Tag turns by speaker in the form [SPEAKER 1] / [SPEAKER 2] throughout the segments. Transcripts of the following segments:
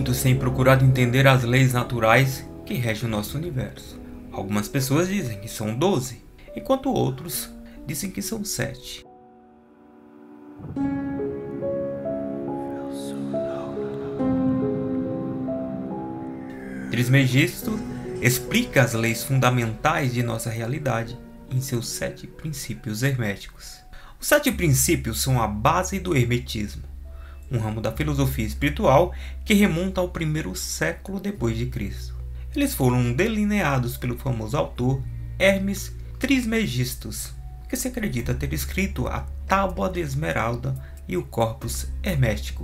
[SPEAKER 1] Muitos têm procurado entender as leis naturais que regem o nosso universo. Algumas pessoas dizem que são 12, enquanto outros dizem que são 7. Trismegisto explica as leis fundamentais de nossa realidade em seus 7 princípios herméticos. Os 7 princípios são a base do hermetismo, um ramo da filosofia espiritual que remonta ao primeiro século depois de Cristo. Eles foram delineados pelo famoso autor Hermes Trismegistus, que se acredita ter escrito a Tábua de Esmeralda e o Corpus Hermético,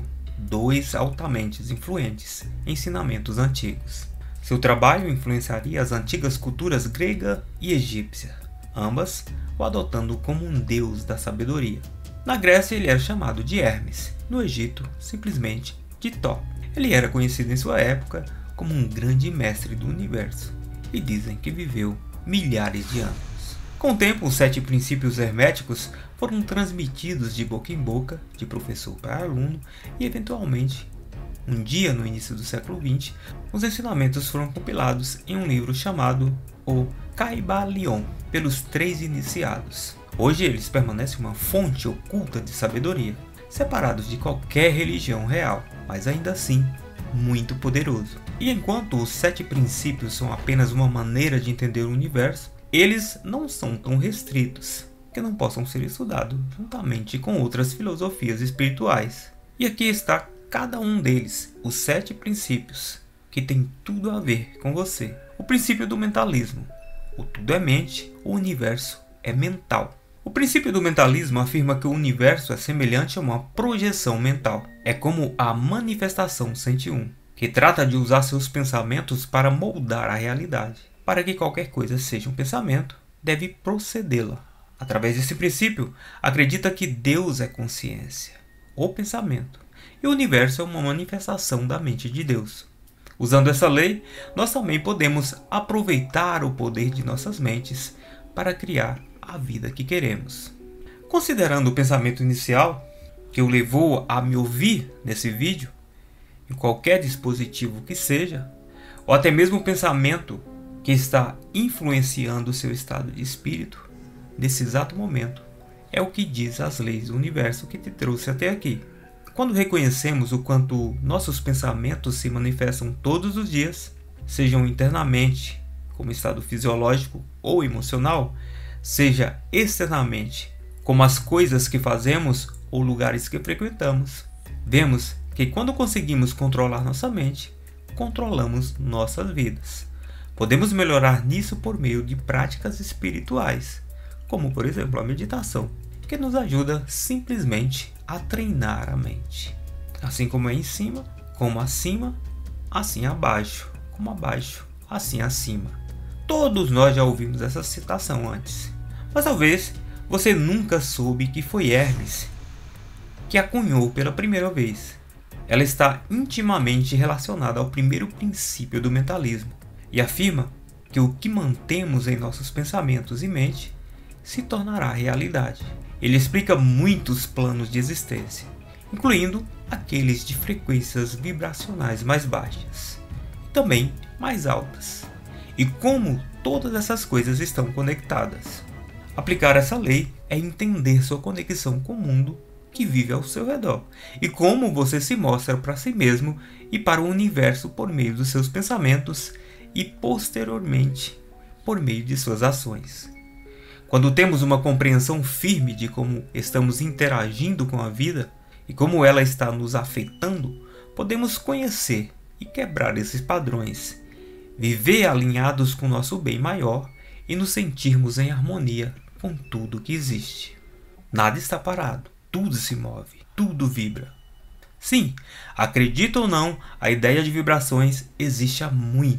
[SPEAKER 1] 2 altamente influentes ensinamentos antigos. Seu trabalho influenciaria as antigas culturas grega e egípcia, ambas o adotando como um deus da sabedoria. Na Grécia ele era chamado de Hermes, no Egito simplesmente de Thó. Ele era conhecido em sua época como um grande mestre do universo e dizem que viveu milhares de anos. Com o tempo, os 7 princípios herméticos foram transmitidos de boca em boca, de professor para aluno, e eventualmente, um dia no início do século XX, os ensinamentos foram compilados em um livro chamado o Kybalion, pelos 3 iniciados. Hoje eles permanecem uma fonte oculta de sabedoria, separados de qualquer religião real, mas ainda assim muito poderoso. E enquanto os 7 princípios são apenas uma maneira de entender o universo, eles não são tão restritos que não possam ser estudados juntamente com outras filosofias espirituais. E aqui está cada um deles, os 7 princípios, que tem tudo a ver com você. O princípio do mentalismo. O tudo é mente, o universo é mental. O princípio do mentalismo afirma que o universo é semelhante a uma projeção mental. É como a manifestação 101, que trata de usar seus pensamentos para moldar a realidade. Para que qualquer coisa seja um pensamento, deve procedê-la. Através desse princípio, acredita que Deus é consciência, ou pensamento, e o universo é uma manifestação da mente de Deus. Usando essa lei, nós também podemos aproveitar o poder de nossas mentes para criar a vida que queremos. Considerando o pensamento inicial que o levou a me ouvir nesse vídeo, em qualquer dispositivo que seja, ou até mesmo o pensamento que está influenciando o seu estado de espírito, nesse exato momento, é o que diz as leis do universo que te trouxe até aqui. Quando reconhecemos o quanto nossos pensamentos se manifestam todos os dias, sejam internamente, como estado fisiológico ou emocional, seja externamente, como as coisas que fazemos ou lugares que frequentamos, vemos que quando conseguimos controlar nossa mente, controlamos nossas vidas. Podemos melhorar nisso por meio de práticas espirituais, como por exemplo a meditação, que nos ajuda simplesmente a treinar a mente. Assim como é em cima, como acima, assim abaixo, como abaixo, assim acima. Todos nós já ouvimos essa citação antes, mas talvez você nunca soube que foi Hermes que a cunhou pela primeira vez. Ela está intimamente relacionada ao primeiro princípio do mentalismo e afirma que o que mantemos em nossos pensamentos e mente se tornará realidade. Ele explica muitos planos de existência, incluindo aqueles de frequências vibracionais mais baixas e também mais altas, e como todas essas coisas estão conectadas. Aplicar essa lei é entender sua conexão com o mundo que vive ao seu redor e como você se mostra para si mesmo e para o universo por meio dos seus pensamentos e posteriormente por meio de suas ações. Quando temos uma compreensão firme de como estamos interagindo com a vida e como ela está nos afetando, podemos conhecer e quebrar esses padrões, viver alinhados com nosso bem maior e nos sentirmos em harmonia com tudo que existe. Nada está parado, tudo se move, tudo vibra. Sim, acredita ou não, a ideia de vibrações existe há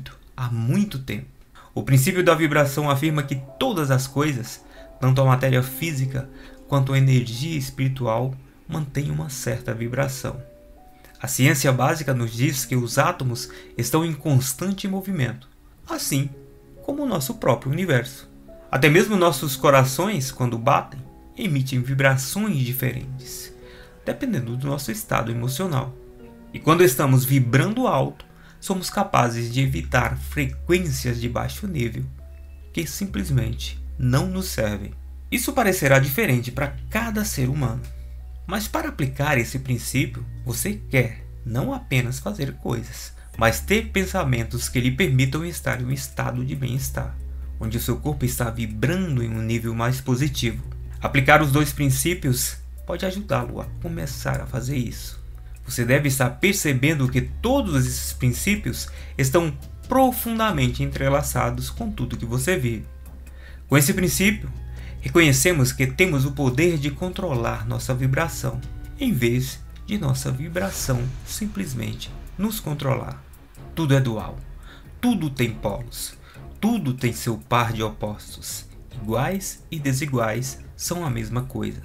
[SPEAKER 1] muito tempo. O princípio da vibração afirma que todas as coisas, tanto a matéria física quanto a energia espiritual, mantêm uma certa vibração. A ciência básica nos diz que os átomos estão em constante movimento, assim como o nosso próprio universo. Até mesmo nossos corações, quando batem, emitem vibrações diferentes, dependendo do nosso estado emocional. E quando estamos vibrando alto, somos capazes de evitar frequências de baixo nível que simplesmente não nos servem. Isso parecerá diferente para cada ser humano, mas para aplicar esse princípio, você quer não apenas fazer coisas, mas ter pensamentos que lhe permitam estar em um estado de bem-estar, onde o seu corpo está vibrando em um nível mais positivo. Aplicar os dois princípios pode ajudá-lo a começar a fazer isso. Você deve estar percebendo que todos esses princípios estão profundamente entrelaçados com tudo que você vive. Com esse princípio, reconhecemos que temos o poder de controlar nossa vibração, em vez de nossa vibração simplesmente nos controlar. Tudo é dual, tudo tem polos, tudo tem seu par de opostos. Iguais e desiguais são a mesma coisa.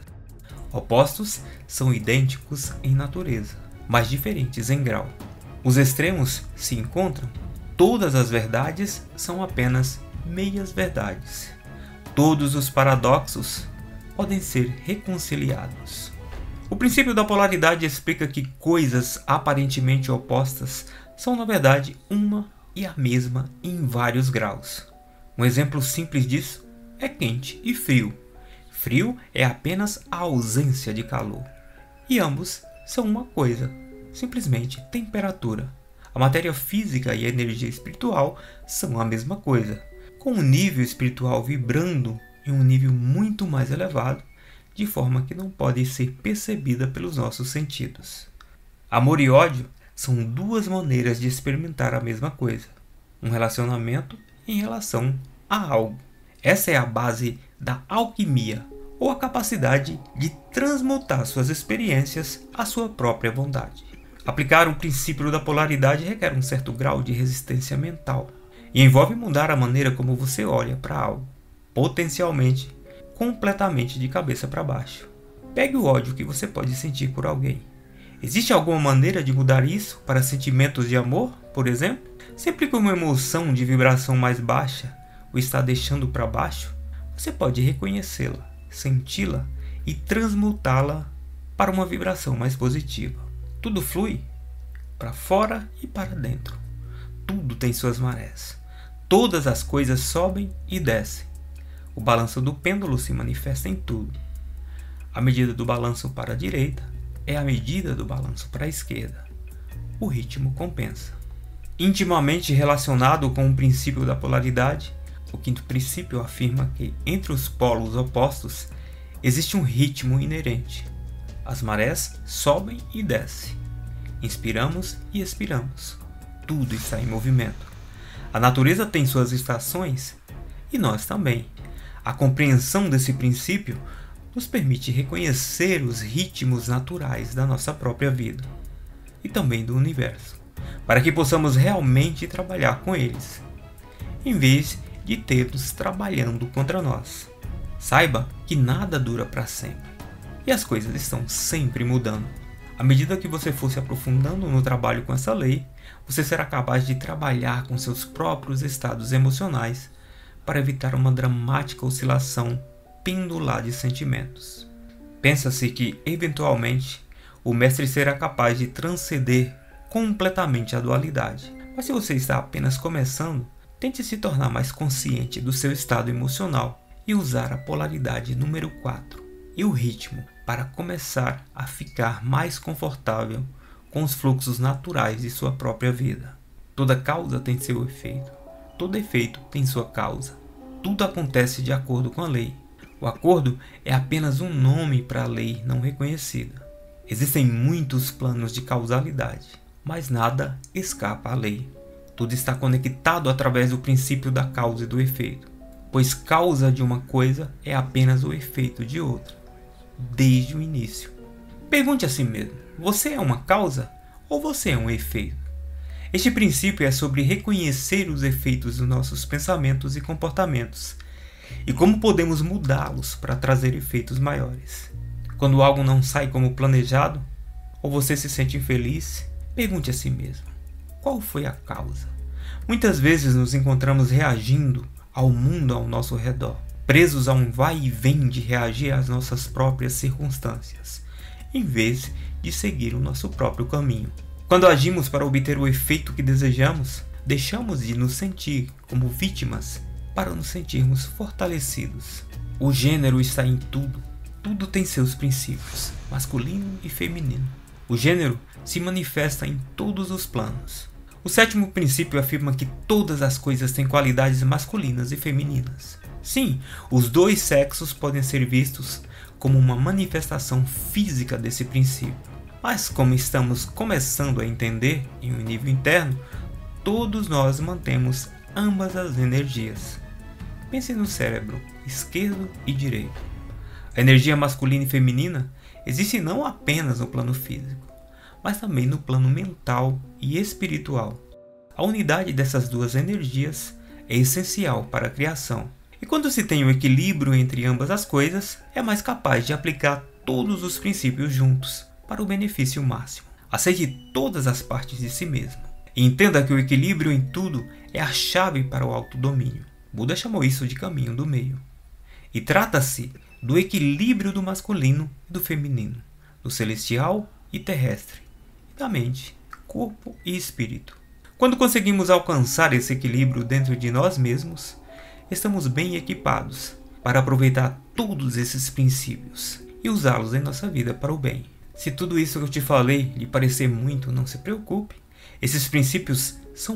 [SPEAKER 1] Opostos são idênticos em natureza, mas diferentes em grau. Os extremos se encontram. Todas as verdades são apenas meias verdades. Todos os paradoxos podem ser reconciliados. O princípio da polaridade explica que coisas aparentemente opostas são na verdade uma e a mesma em vários graus. Um exemplo simples disso é quente e frio. Frio é apenas a ausência de calor. E ambos são uma coisa, simplesmente temperatura. A matéria física e a energia espiritual são a mesma coisa, com o nível espiritual vibrando em um nível muito mais elevado, de forma que não pode ser percebida pelos nossos sentidos. Amor e ódio são duas maneiras de experimentar a mesma coisa, um relacionamento em relação a algo. Essa é a base da alquimia, ou a capacidade de transmutar suas experiências à sua própria vontade. Aplicar o princípio da polaridade requer um certo grau de resistência mental e envolve mudar a maneira como você olha para algo, potencialmente, completamente de cabeça para baixo. Pegue o ódio que você pode sentir por alguém. Existe alguma maneira de mudar isso para sentimentos de amor, por exemplo? Sempre que uma emoção de vibração mais baixa o está deixando para baixo, você pode reconhecê-la, senti-la e transmutá-la para uma vibração mais positiva. Tudo flui para fora e para dentro. Tudo tem suas marés. Todas as coisas sobem e descem. O balanço do pêndulo se manifesta em tudo. A medida do balanço para a direita é a medida do balanço para a esquerda. O ritmo compensa. Intimamente relacionado com o princípio da polaridade, o quinto princípio afirma que entre os polos opostos existe um ritmo inerente. As marés sobem e descem. Inspiramos e expiramos. Tudo está em movimento. A natureza tem suas estações e nós também. A compreensão desse princípio nos permite reconhecer os ritmos naturais da nossa própria vida e também do universo, para que possamos realmente trabalhar com eles, em vez de tê-los trabalhando contra nós. Saiba que nada dura para sempre e as coisas estão sempre mudando. À medida que você for se aprofundando no trabalho com essa lei, você será capaz de trabalhar com seus próprios estados emocionais para evitar uma dramática oscilação pendular de sentimentos. Pensa-se que, eventualmente, o mestre será capaz de transcender completamente a dualidade. Mas se você está apenas começando, tente se tornar mais consciente do seu estado emocional e usar a polaridade número 4 e o ritmo para começar a ficar mais confortável com os fluxos naturais de sua própria vida. Toda causa tem seu efeito. Todo efeito tem sua causa. Tudo acontece de acordo com a lei. O acordo é apenas um nome para a lei não reconhecida. Existem muitos planos de causalidade, mas nada escapa à lei. Tudo está conectado através do princípio da causa e do efeito, pois causa de uma coisa é apenas o efeito de outra, desde o início. Pergunte a si mesmo, você é uma causa ou você é um efeito? Este princípio é sobre reconhecer os efeitos dos nossos pensamentos e comportamentos e como podemos mudá-los para trazer efeitos maiores. Quando algo não sai como planejado ou você se sente infeliz, pergunte a si mesmo, qual foi a causa? Muitas vezes nos encontramos reagindo ao mundo ao nosso redor, presos a um vai e vem de reagir às nossas próprias circunstâncias, em vez de seguir o nosso próprio caminho. Quando agimos para obter o efeito que desejamos, deixamos de nos sentir como vítimas para nos sentirmos fortalecidos. O gênero está em tudo. Tudo tem seus princípios, masculino e feminino. O gênero se manifesta em todos os planos. O sétimo princípio afirma que todas as coisas têm qualidades masculinas e femininas. Sim, os dois sexos podem ser vistos como uma manifestação física desse princípio. Mas como estamos começando a entender em um nível interno, todos nós mantemos ambas as energias. Pense no cérebro esquerdo e direito. A energia masculina e feminina existe não apenas no plano físico, mas também no plano mental e espiritual. A unidade dessas duas energias é essencial para a criação. E quando se tem um equilíbrio entre ambas as coisas, é mais capaz de aplicar todos os princípios juntos para o benefício máximo. Aceite todas as partes de si mesmo. E entenda que o equilíbrio em tudo é a chave para o autodomínio. Buda chamou isso de caminho do meio. E trata-se do equilíbrio do masculino e do feminino, do celestial e terrestre, e da mente, corpo e espírito. Quando conseguimos alcançar esse equilíbrio dentro de nós mesmos, estamos bem equipados para aproveitar todos esses princípios e usá-los em nossa vida para o bem. Se tudo isso que eu te falei lhe parecer muito, não se preocupe. Esses princípios são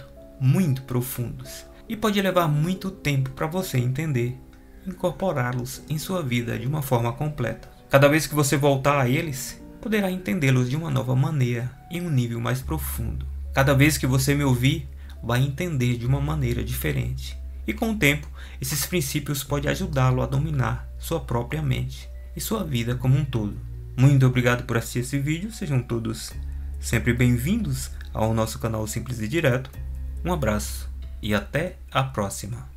[SPEAKER 1] muito profundos e pode levar muito tempo para você entender e incorporá-los em sua vida de uma forma completa. Cada vez que você voltar a eles, poderá entendê-los de uma nova maneira, em um nível mais profundo. Cada vez que você me ouvir, vai entender de uma maneira diferente. E com o tempo, esses princípios podem ajudá-lo a dominar sua própria mente e sua vida como um todo. Muito obrigado por assistir esse vídeo, sejam todos sempre bem-vindos ao nosso canal Simples e Direto. Um abraço e até a próxima.